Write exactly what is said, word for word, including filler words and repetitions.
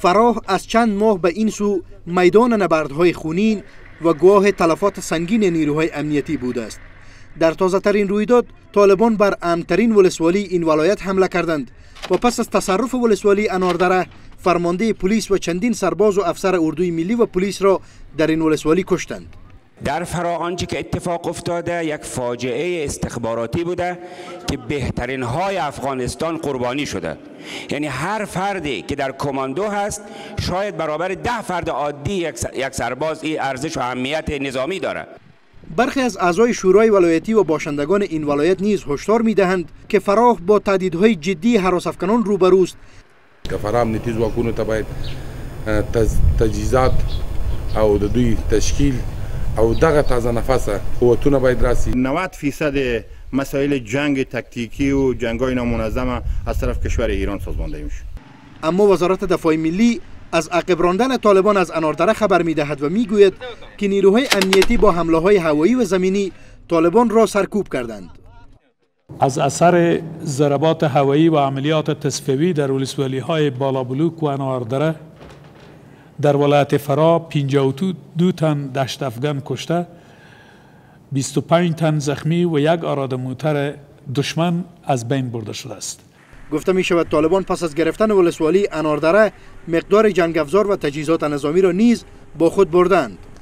فراه از چند ماه به این سو میدان نبردهای خونین و گواه تلفات سنگین نیروهای امنیتی بوده است. در تازه ترین رویداد طالبان بر امن‌ترین ولسوالی این ولایت حمله کردند و پس از تصرف ولسوالی اناردره فرمانده پلیس و چندین سرباز و افسر اردوی ملی و پلیس را در این ولسوالی کشتند. در فراه آنچه که اتفاق افتاده یک فاجعه استخباراتی بوده که بهترین های افغانستان قربانی شده. یعنی هر فردی که در کماندو هست شاید برابر ده فرد عادی یک سرباز این ارزش و اهمیت نظامی داره. برخی از اعضای شورای ولایتی و باشندگان این ولایت نیز هشدار می‌دهند که فراه با تهدیدهای جدی هراس افکنان روبروست. که فراه امنیتي ځواکونو ته باید تجهیزات او د دوی تشکیل او دغه تازه نفسه قوتونه باید راسي. نود فیصد مسائل جنگ تکتیکی و جنگ‌های نامنظم از طرف کشور ایران سازمانده میشه. اما وزارت دفاع ملی از عقب راندن طالبان از اناردره خبر می‌دهد و میگوید که نیروهای امنیتی با حمله‌های هوایی و زمینی طالبان را سرکوب کردند. از اثر ضربات هوایی و عملیات تصفیه‌ای در ولسوالی‌های بالابلوک و اناردره در ولایت فراه پنجاه و دو تن دشت افغان کشته، بیست و پنج تن زخمی و یک آراد موتر دشمن از بین برده شده است. گفته می شود طالبان پس از گرفتن ولسوالی اناردره مقدار جنگ افزار و تجهیزات نظامی را نیز با خود بردند.